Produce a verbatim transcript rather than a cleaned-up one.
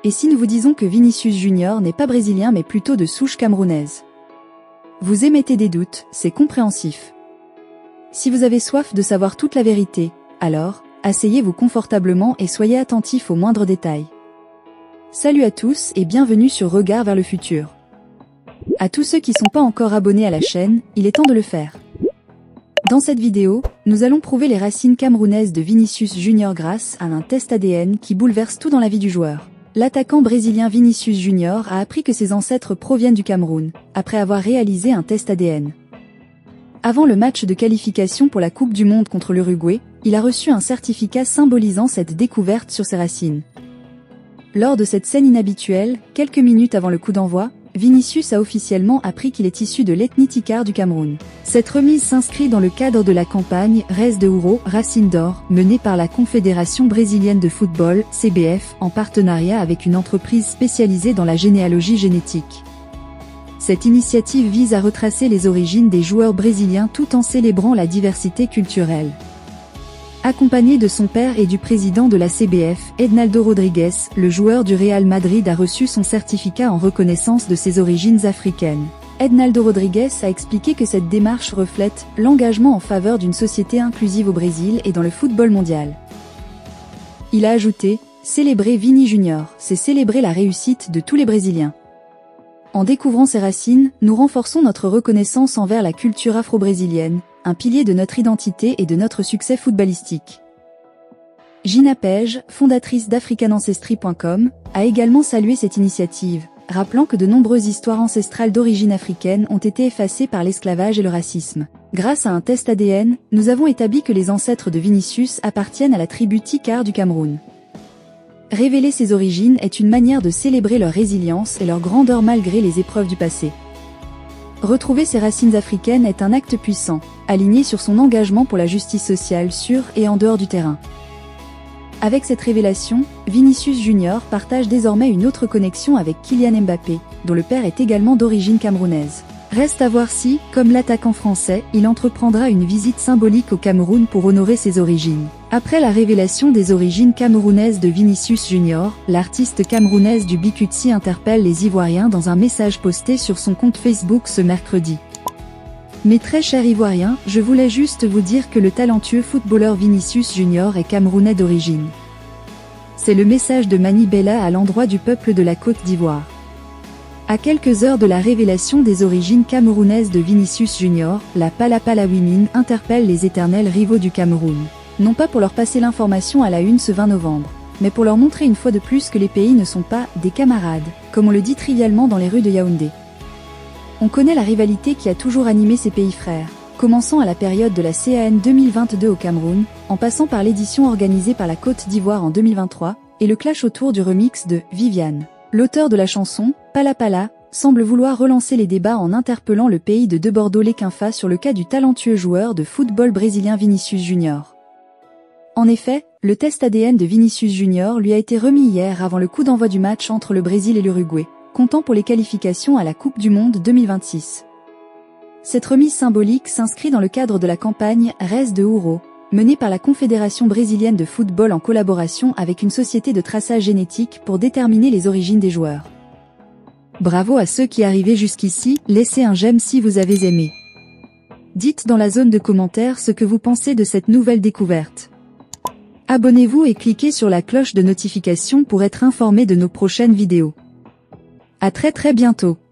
Et si nous vous disons que Vinicius Junior n'est pas brésilien mais plutôt de souche camerounaise? Vous émettez des doutes, c'est compréhensif. Si vous avez soif de savoir toute la vérité, alors, asseyez-vous confortablement et soyez attentifs aux moindres détails. Salut à tous et bienvenue sur Regard vers le futur. À tous ceux qui ne sont pas encore abonnés à la chaîne, il est temps de le faire. Dans cette vidéo, nous allons prouver les racines camerounaises de Vinicius Junior grâce à un test A D N qui bouleverse tout dans la vie du joueur. L'attaquant brésilien Vinicius Junior a appris que ses ancêtres proviennent du Cameroun, après avoir réalisé un test A D N. Avant le match de qualification pour la Coupe du Monde contre l'Uruguay, il a reçu un certificat symbolisant cette découverte sur ses racines. Lors de cette scène inhabituelle, quelques minutes avant le coup d'envoi, Vinicius a officiellement appris qu'il est issu de l'ethnie Tikar du Cameroun. Cette remise s'inscrit dans le cadre de la campagne Res de Ouro, Racines d'Or, menée par la Confédération brésilienne de football, C B F, en partenariat avec une entreprise spécialisée dans la généalogie génétique. Cette initiative vise à retracer les origines des joueurs brésiliens tout en célébrant la diversité culturelle. Accompagné de son père et du président de la C B F, Ednaldo Rodrigues, le joueur du Real Madrid a reçu son certificat en reconnaissance de ses origines africaines. Ednaldo Rodrigues a expliqué que cette démarche reflète l'engagement en faveur d'une société inclusive au Brésil et dans le football mondial. Il a ajouté « Célébrer Vini Junior, c'est célébrer la réussite de tous les Brésiliens. En découvrant ses racines, nous renforçons notre reconnaissance envers la culture afro-brésilienne, un pilier de notre identité et de notre succès footballistique. » Gina Page, fondatrice d'African Ancestry point com, a également salué cette initiative, rappelant que de nombreuses histoires ancestrales d'origine africaine ont été effacées par l'esclavage et le racisme. Grâce à un test A D N, nous avons établi que les ancêtres de Vinicius appartiennent à la tribu Tikar du Cameroun. Révéler ses origines est une manière de célébrer leur résilience et leur grandeur malgré les épreuves du passé. Retrouver ses racines africaines est un acte puissant, aligné sur son engagement pour la justice sociale sur et en dehors du terrain. Avec cette révélation, Vinicius Junior partage désormais une autre connexion avec Kylian Mbappé, dont le père est également d'origine camerounaise. Reste à voir si, comme l'attaquant français, il entreprendra une visite symbolique au Cameroun pour honorer ses origines. Après la révélation des origines camerounaises de Vinicius Junior, l'artiste camerounaise du Bikutsi interpelle les Ivoiriens dans un message posté sur son compte Facebook ce mercredi. Mes très chers Ivoiriens, je voulais juste vous dire que le talentueux footballeur Vinicius Junior est camerounais d'origine. C'est le message de Mani Bella à l'endroit du peuple de la Côte d'Ivoire. À quelques heures de la révélation des origines camerounaises de Vinicius Junior, la Palapala Women interpelle les éternels rivaux du Cameroun. Non pas pour leur passer l'information à la une ce vingt novembre, mais pour leur montrer une fois de plus que les pays ne sont pas « des camarades », comme on le dit trivialement dans les rues de Yaoundé. On connaît la rivalité qui a toujours animé ces pays frères, commençant à la période de la C A N deux mille vingt-deux au Cameroun, en passant par l'édition organisée par la Côte d'Ivoire en deux mille vingt-trois, et le clash autour du remix de « Viviane ». L'auteur de la chanson, Palapala, semble vouloir relancer les débats en interpellant le pays de De Bordeaux-les-Quinfa sur le cas du talentueux joueur de football brésilien Vinicius Junior. En effet, le test A D N de Vinicius Junior lui a été remis hier avant le coup d'envoi du match entre le Brésil et l'Uruguay, comptant pour les qualifications à la Coupe du Monde deux mille vingt-six. Cette remise symbolique s'inscrit dans le cadre de la campagne Res de Ouro, menée par la Confédération brésilienne de football en collaboration avec une société de traçage génétique pour déterminer les origines des joueurs. Bravo à ceux qui arrivaient jusqu'ici, laissez un j'aime si vous avez aimé. Dites dans la zone de commentaires ce que vous pensez de cette nouvelle découverte. Abonnez-vous et cliquez sur la cloche de notification pour être informé de nos prochaines vidéos. À très très bientôt.